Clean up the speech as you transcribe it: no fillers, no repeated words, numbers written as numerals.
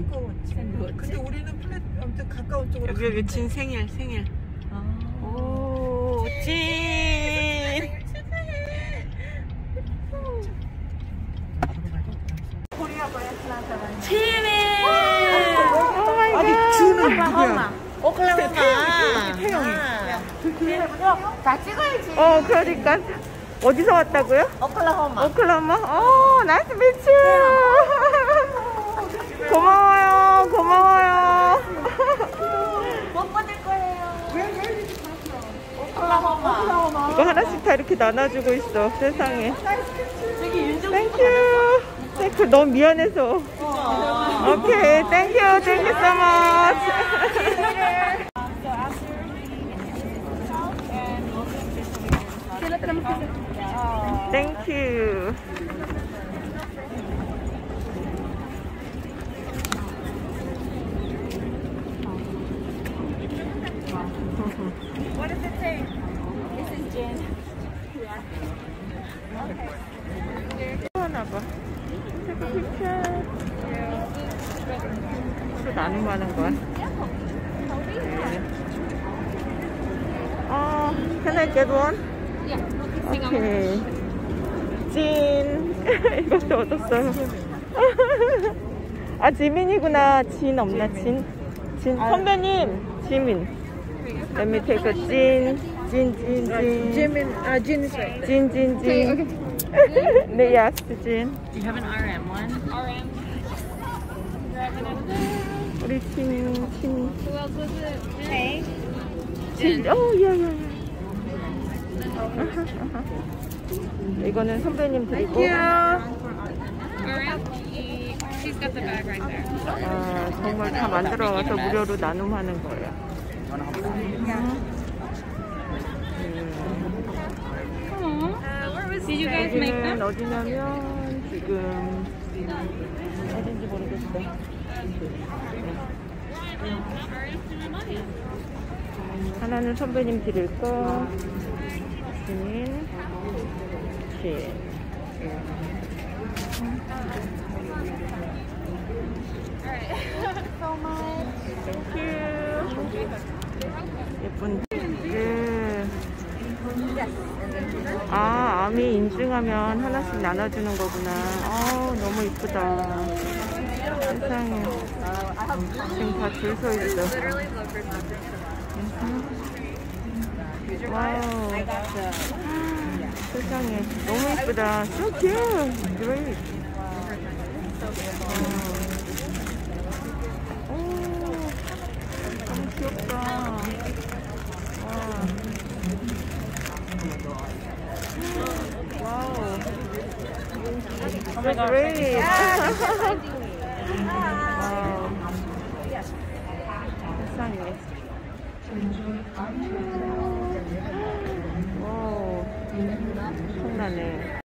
가까웠지. 근데 우리는 플랫 아무튼 가까운 쪽으로. 여기 진 생일. 오, 진. 치민. 아니 주는 누구야? 오클라호마. 태영이. 다 찍어야지. 그러니까 어디서 왔다고요? 오클라호마. 오클라호마. 나이스 미츠. 고마워요. 못 받을 거예요. 오클라호마. 이거 하나씩 다 이렇게 나눠주고 있어. 세상에. 저기 윤종. 땡큐. 너무 미안해서. 오케이. 땡큐 so much. 땡큐. What does it say? This is gin. 하나봐. 서로 나눔하는 거야. Can I get one? 오케이. 진. 이것도 얻었어요. 아, 지민이구나. 진 없나? 진. 선배님. 지민. Let me take a 진. Jimin is right there. 진. 네, yes, 진. Do you have an RM one? RM. 우리 진. Who else was it? Hey. 진. 야. 이거는 선배님 드리고. She's got the bag right there. 정말 다 만들어 와서 무료로 나눔하는 거예요. Did you guys make 여기는 them? 어디냐면 지금 어딘지 모르겠어. 하나는 선배님 드릴 거. 진. 예쁜. 암이 인증하면 하나씩 나눠주는 거구나. 너무 이쁘다. 세상에. 지금 다 줄 서 있어. 와우. 세상에. 너무 이쁘다. So cute. Great. 너무 귀엽다. Wow. That's great. Wow. 세상에.